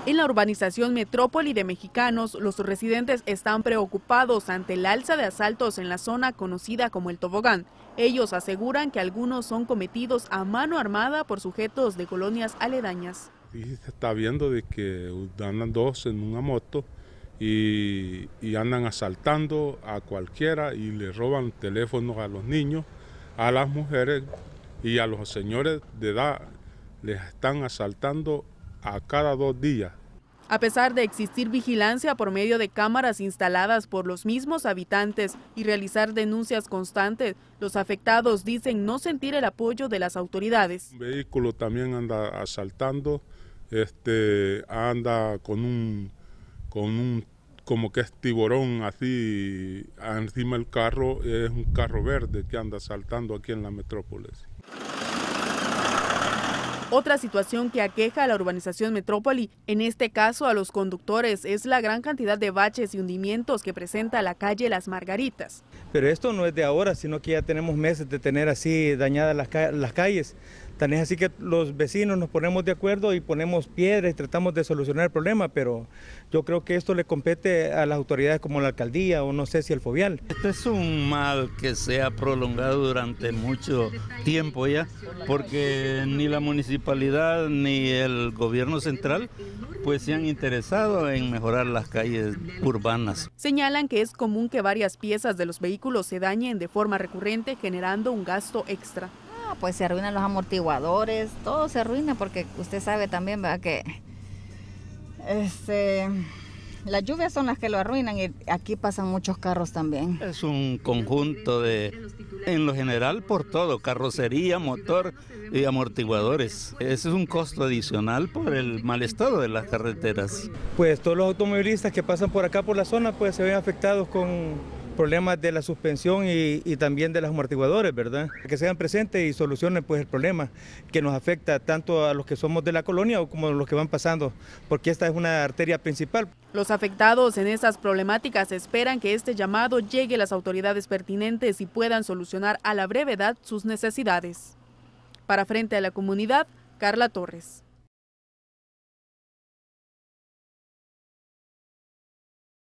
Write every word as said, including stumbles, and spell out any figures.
En la urbanización Metrópoli de Mexicanos, los residentes están preocupados ante el alza de asaltos en la zona conocida como El Tobogán. Ellos aseguran que algunos son cometidos a mano armada por sujetos de colonias aledañas. Y se está viendo de que andan dos en una moto y, y andan asaltando a cualquiera y le roban teléfonos a los niños, a las mujeres y a los señores de edad. Les están asaltando a cada dos días. A pesar de existir vigilancia por medio de cámaras instaladas por los mismos habitantes y realizar denuncias constantes, los afectados dicen no sentir el apoyo de las autoridades. Un vehículo también anda asaltando, este, anda con un, con un, como que es tiburón así encima del carro, es un carro verde que anda asaltando aquí en la metrópolis. Otra situación que aqueja a la urbanización Metrópoli, en este caso a los conductores, es la gran cantidad de baches y hundimientos que presenta la calle Las Margaritas. Pero esto no es de ahora, sino que ya tenemos meses de tener así dañadas las, ca las calles. Tan es así que los vecinos nos ponemos de acuerdo y ponemos piedras y tratamos de solucionar el problema, pero yo creo que esto le compete a las autoridades como la alcaldía o no sé si el Fovial. Este es un mal que se ha prolongado durante mucho tiempo ya, porque ni la municipalidad ni el gobierno central pues se han interesado en mejorar las calles urbanas. Señalan que es común que varias piezas de los vehículos se dañen de forma recurrente, generando un gasto extra. Pues se arruinan los amortiguadores, todo se arruina porque usted sabe también, ¿verdad?, que este, las lluvias son las que lo arruinan y aquí pasan muchos carros también. Es un conjunto de, en lo general por todo, carrocería, motor y amortiguadores. Ese es un costo adicional por el mal estado de las carreteras. Pues todos los automovilistas que pasan por acá por la zona pues se ven afectados con problemas de la suspensión y, y también de los amortiguadores, ¿verdad? Que sean presentes y solucionen pues el problema que nos afecta tanto a los que somos de la colonia como a los que van pasando, porque esta es una arteria principal. Los afectados en estas problemáticas esperan que este llamado llegue a las autoridades pertinentes y puedan solucionar a la brevedad sus necesidades. Para Frente a la Comunidad, Carla Torres.